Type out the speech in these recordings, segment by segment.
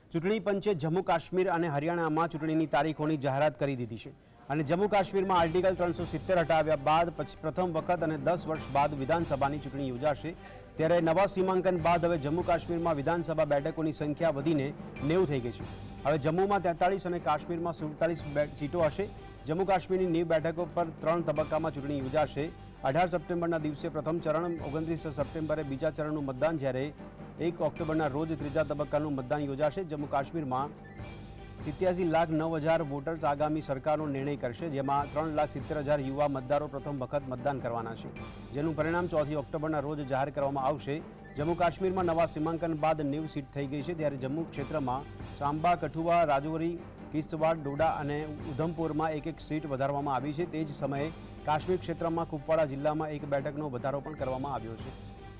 ચૂંટણી પંચે જમ્મુ કાશ્મીર અને હરિયાણામાં ચૂંટણીની તારીખોની જાહેરાત કરી દીધી છે અને જમ્મુ કાશ્મીરમાં આર્ટિકલ 370 હટાવ્યા બાદ પ્રથમ વખત અને 10 વર્ષ બાદ વિધાનસભાની ચૂંટણી યોજાશે। ત્યારે નવા સીમાંકન બાદ હવે જમ્મુ કાશ્મીરમાં વિધાનસભા બેઠકોની સંખ્યા વધીને 90 થઈ ગઈ છે। હવે જમ્મુમાં 43 અને કાશ્મીરમાં 47 સીટો હશે। જમ્મુ કાશ્મીરની 90 બેઠકો પર 3 તબક્કામાં ચૂંટણી યોજાશે। 18 સપ્ટેમ્બરના દિવસે પ્રથમ ચરણ, 29 સપ્ટેમ્બરે બીજા ચરણનું મતદાન, જ્યારે 1 ઓક્ટોબરના રોજ ત્રીજા તબક્કાનું મતદાન યોજાશે। જમ્મુ કાશ્મીરમાં 87,09,000 વોટર્સ આગામી સરકારનો નિર્ણય કરશે, જેમાં 3,70,000 યુવા મતદારો પ્રથમ વખત મતદાન કરવાના છે, જેનું પરિણામ 4 ઓક્ટોબરના રોજ જાહેર કરવામાં આવશે। જમ્મુ કાશ્મીરમાં નવા સીમાંકન બાદ 90 સીટ થઈ ગઈ છે, ત્યારે જમ્મુ ક્ષેત્રમાં સાંબા, કઠુઆ, રાજૌરી, કિશ્તવાડ, ડોડા અને ઉધમપુરમાં એક સીટ વધારવામાં આવી છે। તે જ સમયે કાશ્મીર ક્ષેત્રમાં કુપવાડા જિલ્લામાં 1 બેઠકનો વધારો પણ કરવામાં આવ્યો છે।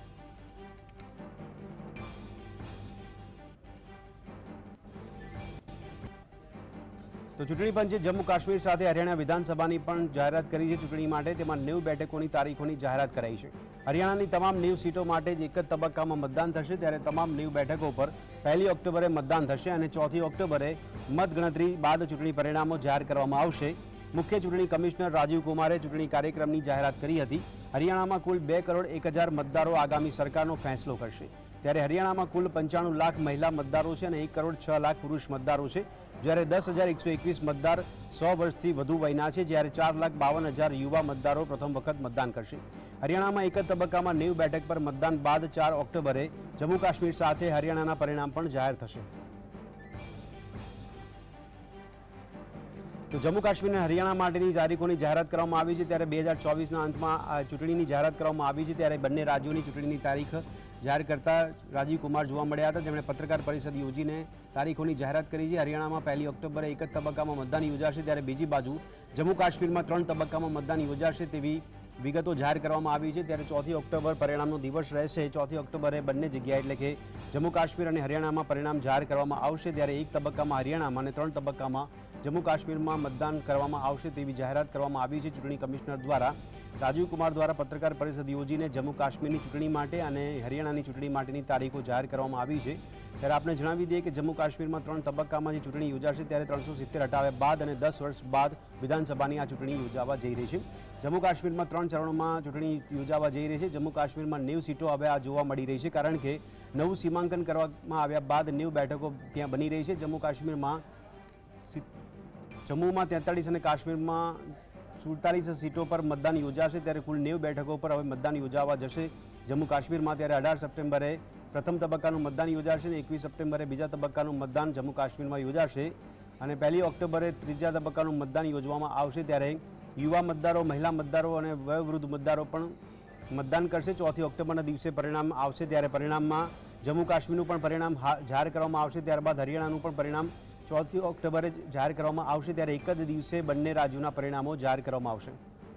તો ચૂંટણી પંચે જમ્મુ કાશ્મીર સાથે હરિયાણા વિધાનસભાની પણ જાહેરાત કરી છે ચૂંટણી માટે। તેમાં 90 બેઠકોની તારીખોની જાહેરાત કરાઈ છે। હરિયાણાની તમામ 90 સીટો માટે જ એક જ તબક્કામાં મતદાન થશે, ત્યારે તમામ 90 બેઠકો પર 1 ઓક્ટોબરે મતદાન થશે અને 4 ઓક્ટોબરે મતગણતરી બાદ ચૂંટણી પરિણામો જાહેર કરવામાં આવશે। મુખ્ય ચૂંટણી કમિશનર રાજીવ કુમારે ચૂંટણી કાર્યક્રમની જાહેરાત કરી હતી। હરિયાણામાં કુલ 2,01,000 મતદારો આગામી સરકારનો ફેંસલો કરશે, ત્યારે હરિયાણામાં કુલ 95 લાખ મહિલા મતદારો છે અને 1,06,00,000 પુરુષ મતદારો છે, જ્યારે 10,121 મતદાર 100 વર્ષથી વધુ વયના છે, જ્યારે 4,52,000 યુવા મતદારો પ્રથમ વખત મતદાન કરશે। હરિયાણામાં એક જ તબક્કામાં 90 બેઠક પર મતદાન બાદ 4 ઓક્ટોબરે જમ્મુ કાશ્મીર સાથે હરિયાણાના પરિણામ પણ જાહેર થશે। તો જમ્મુ કાશ્મીર અને હરિયાણા માટેની તારીખોની જાહેરાત કરવામાં આવી છે, ત્યારે 2024ના અંતમાં આ ચૂંટણીની જાહેરાત કરવામાં આવી છે। ત્યારે બંને રાજ્યોની ચૂંટણીની તારીખ જાહેર કરતા રાજીવ કુમાર જોવા મળ્યા હતા, જેમણે પત્રકાર પરિષદ યોજીને તારીખોની જાહેરાત કરી છે। હરિયાણામાં 1 ઓક્ટોબરે એક જ તબક્કામાં મતદાન યોજાશે, ત્યારે બીજી બાજુ જમ્મુ કાશ્મીરમાં 3 તબક્કામાં મતદાન યોજાશે તેવી વિગતો જાહેર કરવામાં આવી છે। ત્યારે 4 ઓક્ટોબર પરિણામનો દિવસ રહેશે। 4 ઓક્ટોબરે બંને જગ્યાએ એટલે કે જમ્મુ કાશ્મીર અને હરિયાણામાં પરિણામ જાહેર કરવામાં આવશે, ત્યારે 1 તબક્કામાં હરિયાણામાં અને 3 તબક્કામાં જમ્મુ કાશ્મીરમાં મતદાન કરવામાં આવશે તેવી જાહેરાત કરવામાં આવી છે ચૂંટણી કમિશનર દ્વારા। રાજીવ કુમાર દ્વારા પત્રકાર પરિષદ યોજીને જમ્મુ કાશ્મીરની ચૂંટણી માટે અને હરિયાણાની ચૂંટણી માટેની તારીખો જાહેર કરવામાં આવી છે। ત્યારે આપણે જણાવી દઈએ કે જમ્મુ કાશ્મીરમાં 3 તબક્કામાં જે ચૂંટણી યોજાશે, ત્યારે 370 હટાવ્યા બાદ અને 10 વર્ષ બાદ વિધાનસભાની આ ચૂંટણી યોજાવા જઈ રહી છે। જમ્મુ કાશ્મીરમાં 3 ચરણોમાં ચૂંટણી યોજાવા જઈ રહી છે। જમ્મુ કાશ્મીરમાં 90 સીટો હવે આ જોવા મળી રહી છે, કારણ કે નવું સીમાંકન કરવામાં આવ્યા બાદ 90 બેઠકો ત્યાં બની રહી છે। જમ્મુ કાશ્મીરમાં જમ્મુમાં 43 અને કાશ્મીરમાં 47 સીટો પર મતદાન યોજાશે, ત્યારે કુલ 90 બેઠકો પર હવે મતદાન યોજાવા જશે જમ્મુ કાશ્મીરમાં। ત્યારે 18 સપ્ટેમ્બરે પ્રથમ તબક્કાનું મતદાન યોજાશે અને 21 સપ્ટેમ્બરે બીજા તબક્કાનું મતદાન જમ્મુ કાશ્મીરમાં યોજાશે અને 1 ઓક્ટોબરે ત્રીજા તબક્કાનું મતદાન યોજવામાં આવશે। ત્યારે યુવા મતદારો, મહિલા મતદારો અને વયોવૃદ્ધ મતદારો પણ મતદાન કરશે। 4 ઓક્ટોબરના દિવસે પરિણામ આવશે, ત્યારે પરિણામમાં જમ્મુ કાશ્મીરનું પણ પરિણામ જાહેર કરવામાં આવશે, ત્યારબાદ હરિયાણાનું પણ પરિણામ 4 ઓક્ટોબરે જાહેર કરવામાં આવશે। ત્યારે એક જ દિવસે બંને રાજ્યોના પરિણામો જાહેર કરવામાં આવશે।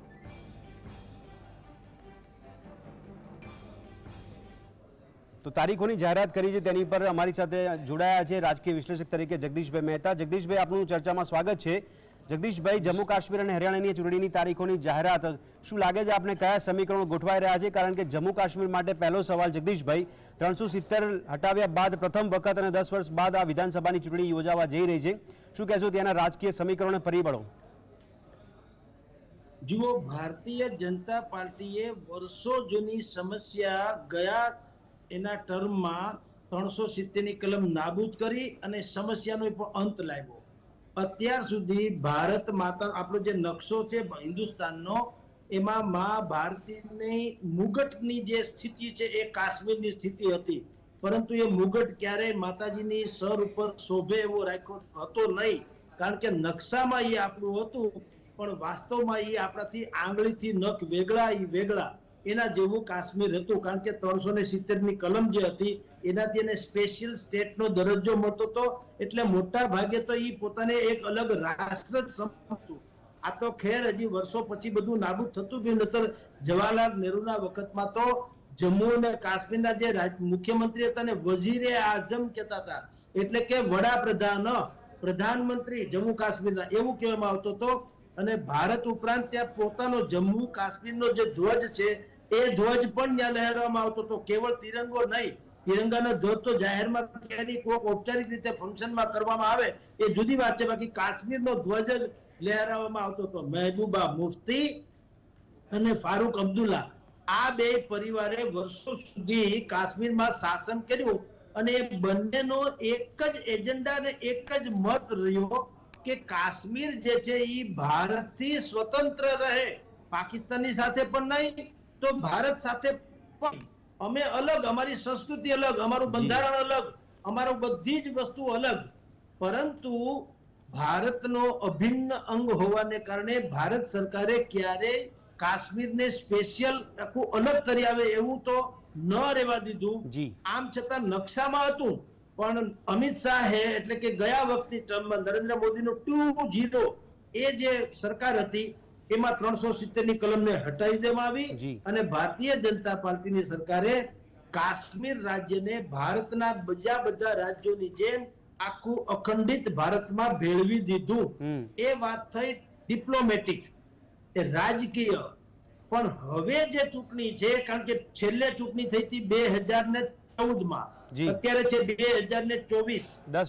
તો તારીખોની જાહેરાત કરી છે તેની પર અમારી સાથે જોડાયા છે રાજકીય વિશ્લેષક તરીકે જગદીશભાઈ મહેતા। જગદીશભાઈ, આપનું ચર્ચામાં સ્વાગત છે। જગદીશભાઈ, જમ્મુ કાશ્મીર અને હરિયાણાની ચૂંટણીની તારીખોની જાહેરાત શું લાગે છે આપને કયા સમીકરણો ગોઠવાઈ રહ્યા છે? કારણ કે જમ્મુ કાશ્મીર માટે પહેલો સવાલ જગદીશભાઈ, 370 હટાવ્યા બાદ પ્રથમ વખત અને 10 વર્ષ બાદ આ વિધાનસભાની ચૂંટણી યોજાવા જઈ રહી છે, શું કહેશો ત્યાંના રાજકીય સમીકરણો અને પરિબળો? જુઓ, ભારતીય જનતા પાર્ટીએ વર્ષો જૂની સમસ્યા ગયા એના ટર્મમાં 370ની કલમ નાબૂદ કરી અને સમસ્યાનો પણ અંત લાવ્યો। અત્યાર સુધી ભારત માતા આપણો જે નકશો છે હિન્દુસ્તાનનો, એમાં મા ભારતીની મુગટની જે સ્થિતિ છે એ કાશ્મીરની સ્થિતિ હતી, પરંતુ એ મુગટ ક્યારેય માતાજીની સર ઉપર શોભે એવો રાખ્યો હતો નહીં, કારણ કે નકશામાં એ આપણું હતું પણ વાસ્તવમાં એ આપણાથી આંગળીથી નખ વેગળા એના જેવું કાશ્મીર હતું, કારણ કે 370ની કલમ જે હતી એનાથી એને સ્પેશિયલ સ્ટેટનો દરજ્જો મળતો હતો, એટલે મોટા ભાગે તો એ પોતાને એક અલગ રાષ્ટ્ર જ સમજતું। આ તો ખેર હજી વર્ષો પછી બધું નાબૂદ થતું ગયું, નતર જવાહરલાલ નહેરુના વખતમાં તો જમ્મુ અને કાશ્મીરના જે મુખ્યમંત્રી હતા ને વઝીરે આઝમ કહેતા હતા, એટલે કે વડાપ્રધાન, પ્રધાનમંત્રી જમ્મુ કાશ્મીરના એવું કહેવામાં આવતો હતો। અને ભારત ઉપરાંત ત્યાં પોતાનો જમ્મુ કાશ્મીરનો જે ધ્વજ છે એ ધ્વજ પણ ત્યાં લહેરાવવામાં આવતો હતો, કેવળ તિરંગો નહીં તિરંગાનો ધ્વજ તો જાહેરમાં ક્યારેય કોઈક ઔપચારિક રીતે ફંક્શનમાં કરવામાં આવે એ જુદી વાત છે, બાકી કાશ્મીરનો ધ્વજ જ લહેરાવવામાં આવતો હતો. મહેબૂબા મુફ્તી અને ફારૂક અબ્દુલ્લા આ બે પરિવારે વર્ષો સુધી કાશ્મીરમાં શાસન કર્યું અને એ બંનેનો એક જ એજન્ડા અને એક જ મત રહ્યો કે કાશ્મીર જે છે એ ભારતથી સ્વતંત્ર રહે, પાકિસ્તાનની સાથે પણ નહીં તો ભારત સાથે પણ. અમે અલગ, અમારી સંસ્કૃતિ અલગ, અમારું બંધારણ અલગ, અમારું બધી જ વસ્તુ અલગ, પરંતુ ભારતનો અભિન્ન અંગ હોવાને કારણે ભારત સરકારે ક્યારેય કાશ્મીરને સ્પેશિયલ આખું અલગ કરી આવે એવું તો ન રહેવા દીધું. આમ છતાં નકશામાં હતું, પણ અમિત શાહે એટલે કે ગયા વખતની ટર્મમાં નરેન્દ્ર મોદીનું 2.0 એ જે સરકાર હતી એમાં 370 ની કલમને હટાવી દેવામાં આવી અને ભારતીય જનતા પાર્ટીની સરકારે કાશ્મીર રાજ્યને ભારતના બીજા બધા રાજ્યોની જેમ આખું અખંડિત ભારતમાં ભેળવી દીધું. એ વાત થઈ ડિપ્લોમેટિક, એ રાજકીય. પણ હવે જે ચૂંટણી છે, કારણ કે છેલ્લે ચૂંટણી થઈ હતી 2014 અત્યારે છે 2024,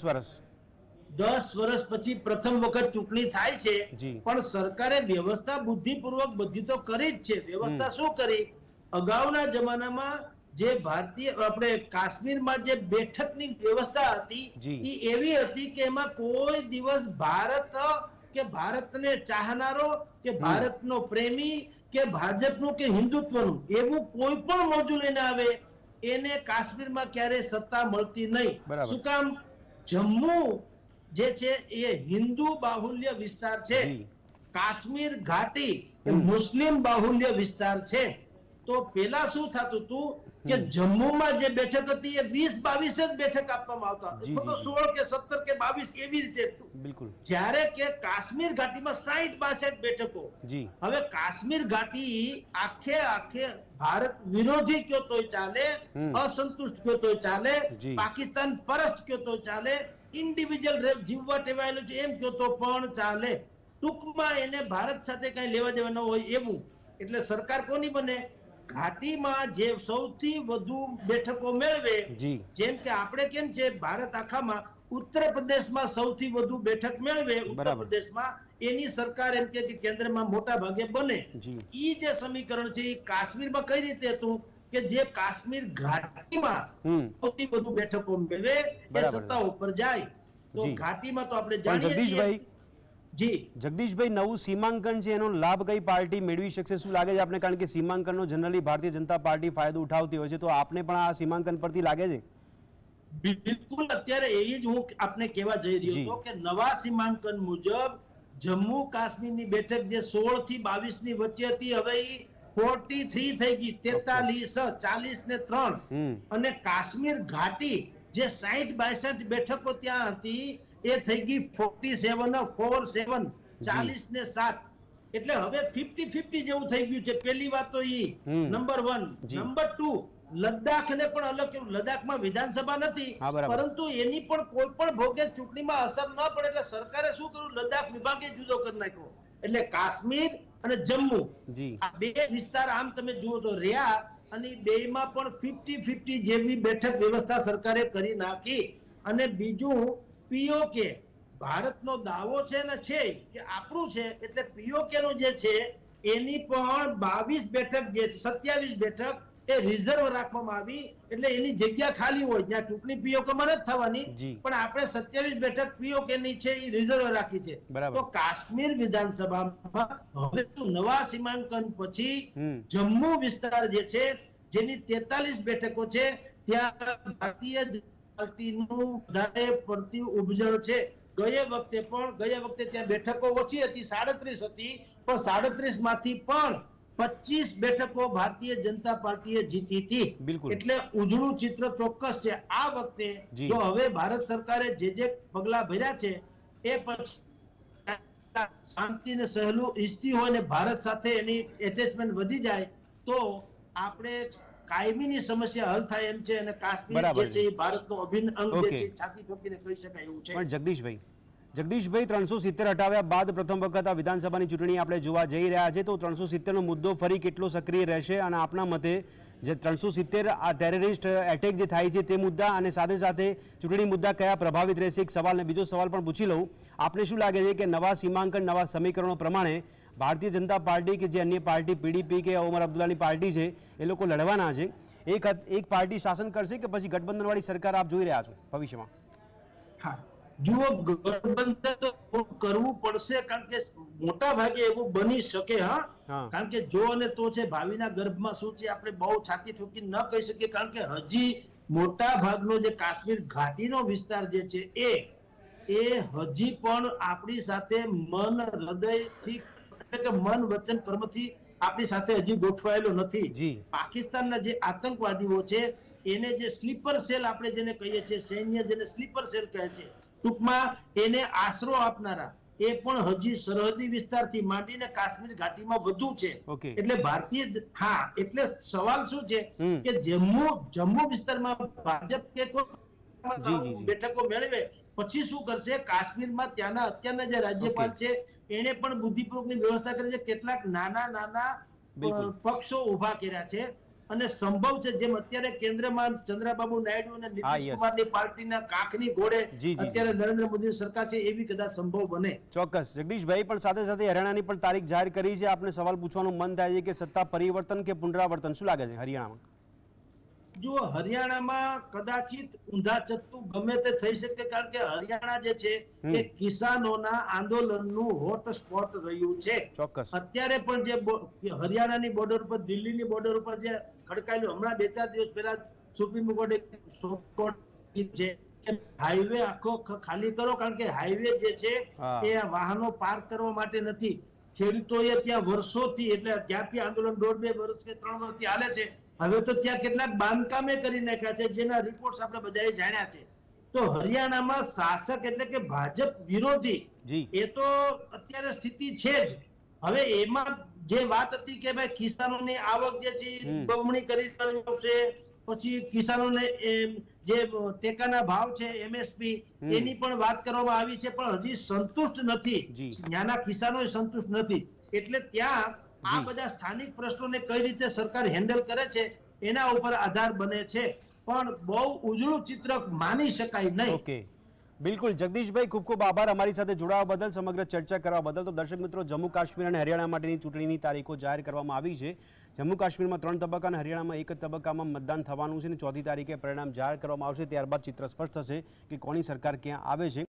10 વર્ષ પછી પ્રથમ વખત ચૂંટણી થાય છે. પણ સરકારે વ્યવસ્થા બુદ્ધિપૂર્વક બધી તો કરી જ છે. વ્યવસ્થા શું કરી? અગાઉના જમાનામાં જે ભારતીય આપણે કાશ્મીરમાં જે બેઠકની વ્યવસ્થા હતી એ એવી હતી કે એમાં કોઈ દિવસ ભારત કે ભારતને ચાહનારો કે ભારતનો પ્રેમી કે ભાજપનું કે હિન્દુત્વનું એવું કોઈ પણ મોજું લઈને આવે એને કાશ્મીરમાં ક્યારેય સત્તા મળતી નહીં. શું કામ? જમ્મુ જે છે એ હિન્દુ બાહુલ્ય વિસ્તાર છે, કાશ્મીર ઘાટી એ મુસ્લિમ બાહુલ્ય વિસ્તાર છે. તો પેલા શું થતું હતું કે જમ્મુમાં જે બેઠક હતી એ 20-22 જ બેઠક આપવામાં આવતા, અથવા તો 16 કે 17 કે 22 એવી રીતે. જ્યારે કે કાશ્મીર ઘાટીમાં 60-62 બેઠકો. હવે કાશ્મીર ઘાટી આખે ભારત વિરોધી કયો તોય ચાલે, અસંતુષ્ટ કયો તોય ચાલે, પાકિસ્તાન પરસ્ત કયો તોય ચાલે, ઇન્ડિવિજ્યુઅલ જીવવા ટેવાયેલું છે એમ કયો તો પણ ચાલે. ટૂંકમાં એને ભારત સાથે કઈ લેવા દેવા ન હોય એવું. એટલે સરકાર કોની બને? ઘાટીમાં જે સૌથી વધુ બેઠકો મેળવે, જેમ કે આપણે કેમ છે ભારત આખામાં ઉત્તર પ્રદેશમાં સૌથી વધુ બેઠક મેળવે, ઉત્તર પ્રદેશમાં એની સરકાર એમ કે કેન્દ્રમાં મોટા ભાગે બને. ઈ જે સમીકરણ છે એ કાશ્મીરમાં કઈ રીતે હતું કે જે કાશ્મીર ઘાટીમાં સૌથી વધુ બેઠકો મેળવે એ સત્તા ઉપર જાય. તો ઘાટીમાં તો આપણે જાણીએ છીએ. જગદીશભાઈ, નવું સીમાંકન છે એનો લાભ કઈ પાર્ટી મેળવી શકશે, શું લાગે છે આપને? કારણ કે સીમાંકનનો જનરલી ભારતીય જનતા પાર્ટી ફાયદો ઉઠાવતી હોય છે, તો આપને પણ આ સીમાંકન પરથી લાગે છે? બિલકુલ, અત્યારે એ જ હું આપને કહેવા જઈ રહ્યો હતો કે નવા સીમાંકન મુજબ જમ્મુ કાશ્મીરની બેઠક જે 16 થી 22 ની વચ્ચે હતી હવે એ 43 થઈ ગઈ, 43, 40 ને 3. અને કાશ્મીર ઘાટી જે 60-62 બેઠકો ત્યાં હતી એ થઈ ગઈ 47, 40 ને 7. એટલે હવે 50-50 જેવું થઈ ગયું છે. પહેલી વાત તો ઈ નંબર 1. નંબર 2, લદ્દાખને પણ અલગ કર્યું. લદ્દાખમાં વિધાનસભા નથી, પરંતુ એની પણ કોઈ પણ ભોગે ચૂંટણીમાં અસર ન પડે એટલે સરકારે શું કર્યું? લદ્દાખ વિભાગે જુદો કરી નાખ્યો. એટલે કાશ્મીર અને જમ્મુ આ બે વિસ્તાર આમ તમે જુઓ તો રહ્યા, અને બેમાં પણ 50-50 જેવી બેઠક વ્યવસ્થા સરકારે કરી નાખી. અને બીજું પીઓકે, ભારતનો દાવો છે ને છે કે આપણું છે, એટલે પીઓકે નું જે છે એની પણ 22 બેઠક જે 27 બેઠક એ રિઝર્વ રાખવામાં આવી. એટલે એની જગ્યા ખાલી હોય જ્યાં ચૂંટણી પીઓકે માં નથી થવાની, પણ આપણે 27 બેઠક પીઓકે ની છે એ રિઝર્વ રાખી છે. તો કાશ્મીર વિધાનસભામાં હવે નવા સીમાંકન પછી જમ્મુ વિસ્તાર જે છે જેની 43 બેઠકો છે ત્યાં ભારતીય પાર્ટીનું વધારે પડતી ઉપજણ છે. ગયા વખતે ત્યાં બેઠકો ઓછી હતી, 37 હતી, પણ 37 માંથી પણ 25 બેઠકો ભારતીય જનતા પાર્ટીએ જીતી હતી. એટલે ઉજળું ચિત્ર ચોક્કસ છે. આ વખતે જો હવે ભારત સરકારે જે પગલા ભર્યા છે એ પછી શાંતિ ને સહેલું ઈચ્છતી હોય ને ભારત સાથે એની એટેચમેન્ટ વધી જાય તો આપણે કાયમીની સમસ્યા હલ થાય એમ છે. અને કાશ્મીર જે છે એ ભારતનો અભિન્ન અંગ જે છે છાતી ઠોકીને કહી શકાય એવું છે. પણ જગદીશભાઈ 370 હટાવ્યા બાદ પ્રથમ વખત આ વિધાનસભાની ચૂંટણી આપણે જોવા જઈ રહ્યા છે, તો 370 નો મુદ્દો ફરી કેટલો સક્રિય રહેશે અને આપના મતે જે 370 આ ટેરરિસ્ટ એટેક જે થાય છે તે મુદ્દા અને સાથે સાથે ચૂંટણી મુદ્દા કયા પ્રભાવિત રહેશે એક સવાલ ને બીજો સવાલ પણ પૂછી લઉં. આપને શું લાગે છે કે નવા સીમાંકન નવા સમીકરણો પ્રમાણે ભારતીય જનતા પાર્ટી કે જે અન્ય પાર્ટી પીડીપી કે ઓમર અબ્દુલ્લાની પાર્ટી છે એ લોકો લડવાના છે, એક પાર્ટી શાસન કરશે કે પછી ગઠબંધનવાળી સરકાર આપ જોઈ રહ્યા છો ભવિષ્યમાં? હા, જુઓ, ગઠબંધન તો કરવું પડશે, કારણ કે મોટા ભાગે એવું બની શકે. હા, કારણ કે જો અને તો છે, ભાવિના ગર્ભમાં શું છે આપણે બહુ છાતી ઠોકી ન કહી શકીએ, કારણ કે હજી મોટા ભાગનો જે કાશ્મીર ઘાટીનો વિસ્તાર જે છે એ હજી પણ આપણી સાથે મન હૃદયથી એટલે કે મન વચન કર્મથી આપણી સાથે હજી ગોઠવાયેલો નથી. પાકિસ્તાનના જે આતંકવાદીઓ છે એને જે સ્લીપર સેલ આપણે જેને કહીએ છીએ, સૈન્ય જેને સ્લીપર સેલ કહે છે, ટૂંકમાં એને આશરો આપનારા એ પણ હજી સરહદી વિસ્તારથી માંડીને કાશ્મીર ઘાટીમાં વધુ છે. એટલે ભારતીય એટલે સવાલ શું છે કે જમ્મુ વિસ્તારમાં ભાજપ કે કોઈ બેઠકો મેળવે પછી શું કરશે? કાશ્મીરમાં ત્યાંના અત્યારના જે રાજ્યપાલ છે એને પણ બુદ્ધિપૂર્વકની વ્યવસ્થા કરી છે, કેટલાક નાના પક્ષો ઉભા કર્યા છે અને સંભવ છે જેમ અત્યારે કેન્દ્રમાં ચંદ્રબાબુ નાયડુ અને નીતિશ કુમારની પાર્ટીના કાખની ઘોડે અત્યારે નરેન્દ્ર મોદીની સરકાર છે, એવી કદાચ સંભવ બને. ચોક્કસ. જગદીશભાઈ, પણ સાથે સાથે હરિયાણાની પણ તારીખ જાહેર કરી છે. આપણે સવાલ પૂછવાનું મન થાય છે કે સત્તા પરિવર્તન કે પુનરાવર્તન, શું લાગે છે હરિયાણામાં? જુઓ, હરિયાણામાં કદાચિત ઊંધા ચત્તુ ગમે તે થઈ શકે, કારણ કે હરિયાણા જે છે એ કિસાનોના આંદોલનનું હોટ સ્પોટ રહ્યું છે. ચોક્કસ. અત્યારે પણ જે હરિયાણાની બોર્ડર ઉપર, દિલ્હીની બોર્ડર ઉપર જે ખડકાયેલું, હમણાં 2-4 દિવસ પહેલા સુપ્રીમ કોર્ટે છે કે હાઈવે આખો ખાલી કરો, કારણ કે હાઈવે જે છે એ વાહનો પાર્ક કરવા માટે નથી. ખેડૂતોએ ત્યાં વર્ષોથી, એટલે ત્યારથી આંદોલન 1.5-2 વર્ષ કે 3 વર્ષથી હાલે છે. હવે તો ત્યાં કેટલાક બાંધકામે કરી નાખ્યા છે, જેના રિપોર્ટ આપણે બધાએ જાણ્યા છે. તો હરિયાણામાં શાસક એટલે કે ભાજપ વિરોધી એ તો અત્યારે સ્થિતિ છે જ. હવે એમાં જે વાત હતી કે ભાઈ કિસાનોની આવક જે છે બમણી કરી આવશે, પછી કિસાનોને જે ટેકાના ભાવ છે એમએસપી એની પણ વાત કરવામાં આવી છે, પણ હજી સંતુષ્ટ નથી. ત્યાંના કિસાનો સંતુષ્ટ નથી. એટલે ત્યાં આ બધા સ્થાનિક પ્રશ્નોને કઈ રીતે સરકાર હેન્ડલ કરે છે એના ઉપર આધાર બને છે, પણ બહુ ઉજળું ચિત્ર માની શકાય નહીં. ઓકે, બિલકુલ. જગદીશભાઈ, ખૂબ ખૂબ આભાર અમારી સાથે જોડાવા બદલ, સમગ્ર ચર્ચા કરવા બદલ. તો દર્શક મિત્રો, જમ્મુ કાશ્મીર અને હરિયાણા માટેની ચૂંટણીની તારીખો જાહેર કરવામાં આવી છે. જમ્મુ કાશ્મીરમાં 3 તબક્કા અને હરિયાણામાં 1 તબક્કામાં મતદાન થવાનું છે અને 4મી તારીખે પરિણામ જાહેર કરવામાં આવશે. ત્યારબાદ ચિત્ર સ્પષ્ટ થશે કે કોની સરકાર ક્યાં આવે છે.